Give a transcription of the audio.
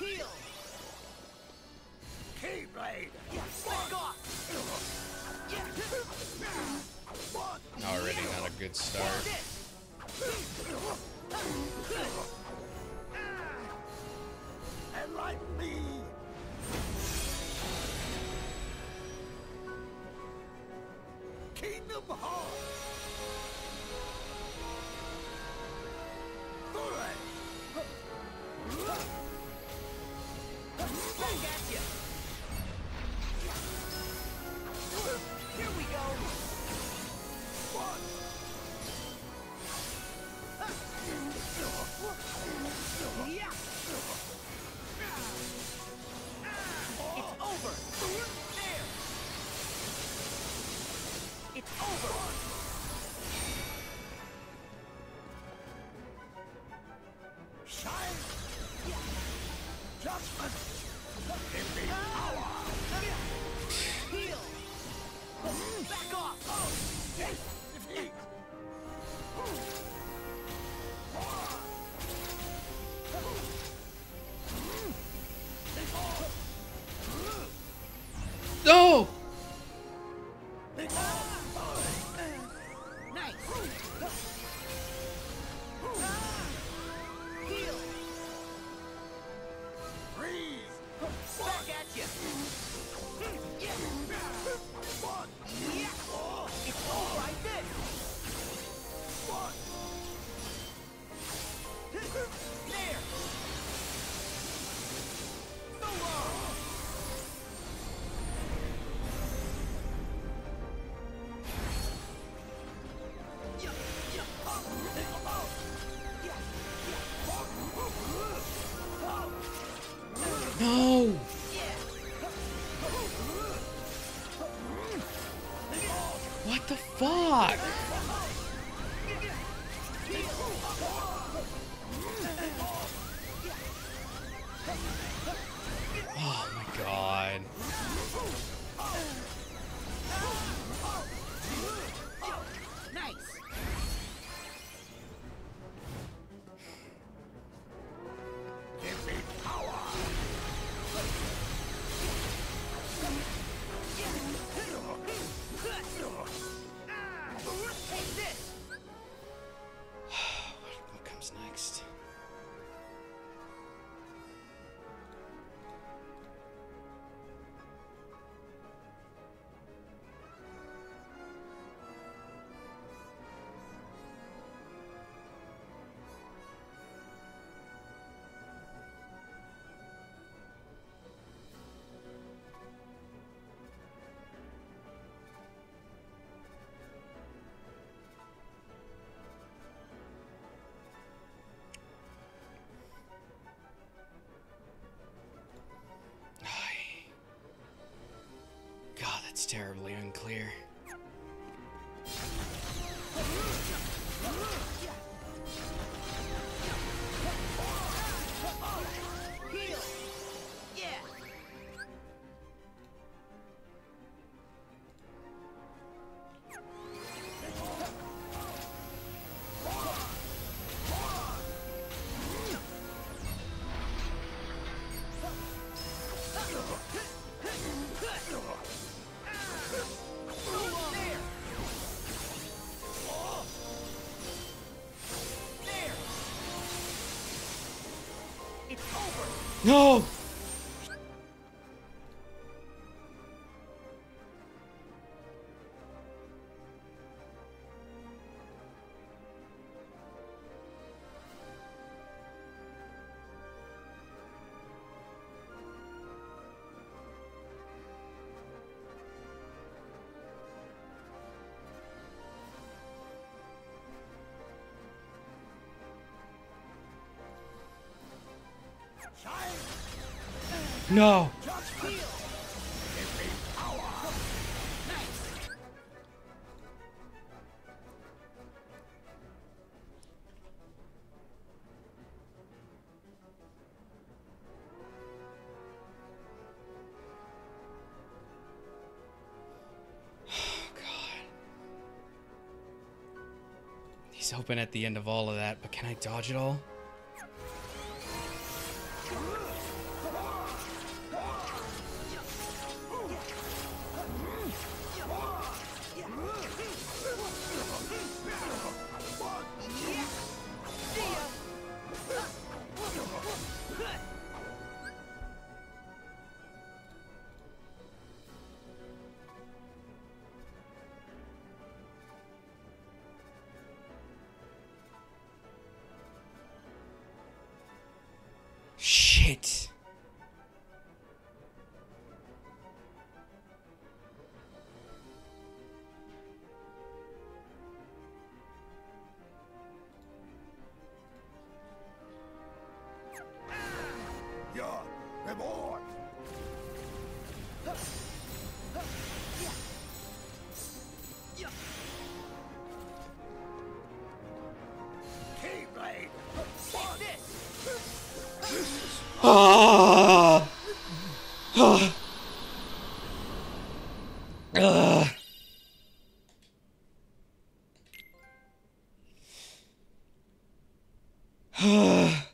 Heal. Keyblade. Back off. Already not a good start. Enlighten me. Kingdom Hearts. Back at you. Here we go. Yeah. It's over. There. It's over. Shine. Judgment. Give me power. Heal. Back off. Defeat. No! Nice. Heal. Freeze. Back at you. Yeah. It's all right there. There. So long. No! What the fuck? Oh my god. Nice. Give me power. Take this. What comes next? God, that's terribly unclear. Heal. Yeah. It's over. No! No! He's open at the end of all of that, but can I dodge it all? Reward. Keyblade. Take this! Ah! Ah! Ah! Ah!